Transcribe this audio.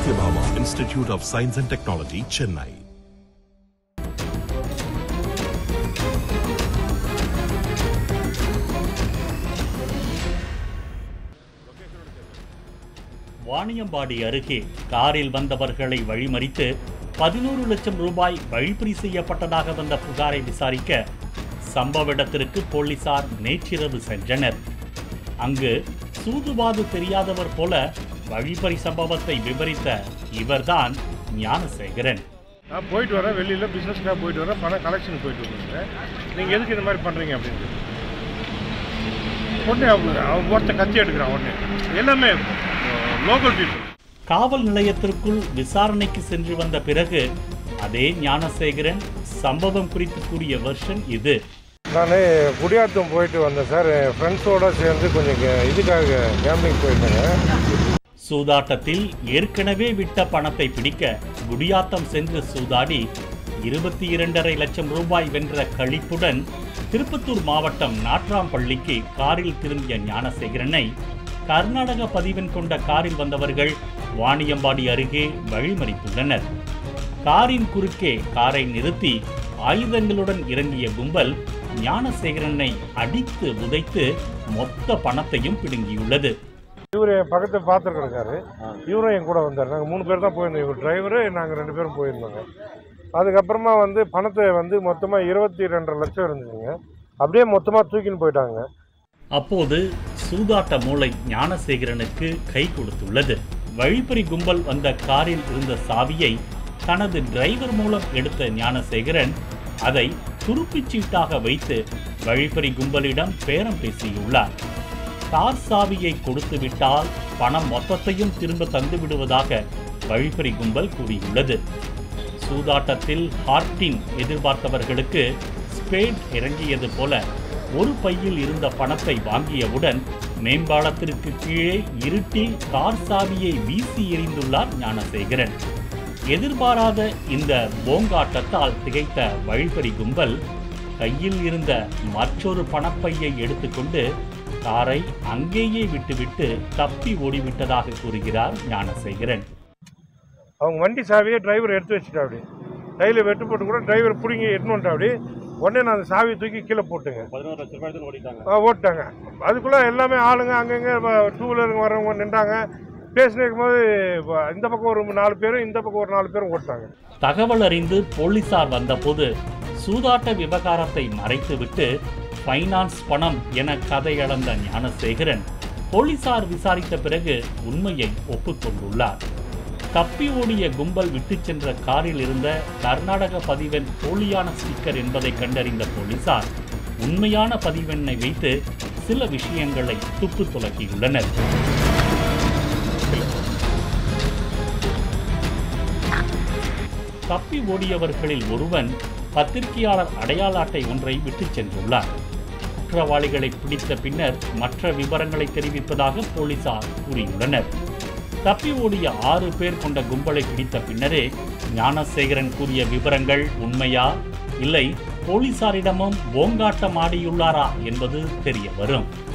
Satyabhama Institute of Science and Technology, Chennai. Vaniyambadi அருகே காரில் வந்தவர்களை வழிமறித்து 11 லட்சம் ரூபாய் வழிப்பறி செய்யப்பட்டதாக வந்த புகாரை விசாரிக்க சம்பவ இடத்திற்கு போலீசார் நேற்றிரவு சென்றனர். அங்கு சூதுவாது தெரியாதவர் போல வழிப்பறி சம்பவத்தை விவரித்த இவர்தான் ஞானசேகரன். நான் போயிட்டு வரேன், வெளியில் பிஸ்னஸ்க்காக போயிட்டு வரேன், பணம் கலெக்ஷன் போயிட்டு வரேன். நீங்கள் எதுக்கு இந்த மாதிரி பண்ணுறீங்க அப்படின்னு உடனே அவன் ஒருத்தன் கத்தி எடுக்கிறான். உடனே எல்லாமே லோக்கல் பீப்புள். காவல் நிலையத்திற்குள் விசாரணைக்கு சென்று வந்த பிறகு அதே ஞானசேகரன் சம்பவம் குறித்து கூறிய வெர்ஷன் இது. நான் குடியாத்தம் போயிட்டு வந்தேன் சார். என் ஃப்ரெண்ட்ஸோடு சேர்ந்து கொஞ்சம் இதுக்காக கேம்பிங் போயிருந்தேங்க. சூதாட்டத்தில் ஏற்கனவே விட்ட பணத்தை பிடிக்க குடியாத்தம் சென்று சூதாடி 22.5 லட்சம் ரூபாய் வென்ற களிப்புடன் திருப்பத்தூர் மாவட்டம் நாட்ராம்பள்ளிக்கு காரில் திரும்பிய ஞானசேகரனை கர்நாடக பதிவெண் கொண்ட காரில் வந்தவர்கள் வாணியம்பாடி அருகே வழிமறித்துள்ளனர். காரின் குறுக்கே காரை நிறுத்தி ஆயுதங்களுடன் இறங்கிய கும்பல் ஞானசேகரனை அடித்து உதைத்து மொத்த பணத்தையும் பிடுங்கியுள்ளது. இவர் என் பக்கத்தை பார்த்துருக்காரு. இவரும் என் கூட வந்தார். நாங்கள் 3 பேர் தான் போயிருந்தோம். இவர் டிரைவரு, நாங்கள் 2 பேரும் போயிருந்தோங்க. அதுக்கப்புறமா பணத்தை மொத்தமாக 22.5 லட்சம் இருந்துச்சுங்க. அப்படியே மொத்தமாக தூக்கின்னு போயிட்டாங்க. அப்போது சூதாட்ட மூளை ஞானசேகரனுக்கு கை கொடுத்துள்ளது. வழிப்பறி கும்பல் வந்த காரில் இருந்த சாவியை தனது டிரைவர் மூலம் எடுத்த ஞானசேகரன் அதை துருப்பிச்சீட்டாக வைத்து வழிப்பறி கும்பலிடம் பேரம் பேசியுள்ளார். கார் சாவியை கொடுத்து விட்டால் பணம் மொத்தத்தையும் திரும்ப தந்து விடுவதாக வழிப்பறி கும்பல் கூறியுள்ளது. சூதாட்டத்தில் ஹார்டின் எதிர்பார்த்தவர்களுக்கு ஸ்பேட் இறங்கியது போல ஒரு பையில் இருந்த பணத்தை வாங்கியவுடன் மேம்பாலத்திற்கு கீழே இருட்டில் கார் சாவியை வீசி எறிந்துள்ளார் ஞானசேகரன். எதிர்பாராத இந்த போங்காட்டத்தால் திகைத்த வழிப்பறி கும்பல் கையில் இருந்த மற்றொரு பணப்பையை எடுத்துக்கொண்டு காரை அங்கேயே விட்டுவிட்டு தப்பி ஓடிவிட்டதாக கூறுகிறார் ஞானசேகரன். அவங்க வண்டி சாவியை டிரைவர் எடுத்து வச்சுட்டா. அப்படி கையில் வெட்டு போட்டு கூட டிரைவர் பிடிங்கி எட்டுன்னு வந்துட்டா. அப்படி உடனே நான் அந்த சாவியை தூக்கி கீழே போட்டுங்க. 11 லட்சம் ரூபாய் ஓட்டாங்க. அதுக்குள்ளே எல்லாமே ஆளுங்க அங்கங்கே 2 வீலருங்க வரவங்க நின்றாங்க. பேசினு இருக்கும்போது இந்த பக்கம் ஒரு 4 பேரும், இந்த பக்கம் ஒரு 4 பேரும் ஓட்டாங்க. தகவல் அறிந்து போலீசார் வந்தபோது சூதாட்ட விவகாரத்தை மறைத்துவிட்டு ஃபைனான்ஸ் பணம் என கதையளந்த ஞானசேகரன் போலீசார் விசாரித்த பிறகு உண்மையை ஒப்புக்கொண்டுள்ளார். தப்பி ஓடிய கும்பல் விட்டு சென்ற காரில் இருந்த கர்நாடக பதிவெண் போலியான ஸ்டிக்கர் என்பதை கண்டறிந்த போலீசார் உண்மையான பதிவெண்ணை வைத்து சில விஷயங்களை துப்பு துலக்கியுள்ளனர். தப்பி ஓடியவர்களில் ஒருவன் பத்திரிகையாளர் அடையாள அட்டை ஒன்றை விட்டு சென்றுள்ளார். குற்றவாளிகளை பிடித்த பின்னர் மற்ற விவரங்களை தெரிவிப்பதாக போலீசார் கூறியுள்ளனர். தப்பி ஓடிய 6 பேர் கொண்ட கும்பலை பிடித்த பின்னரே ஞானசேகரன் கூறிய விவரங்கள் உண்மையா இல்லை போலீசாரிடமும் போங்காட்டம் ஆடியுள்ளாரா என்பது தெரிய வரும்.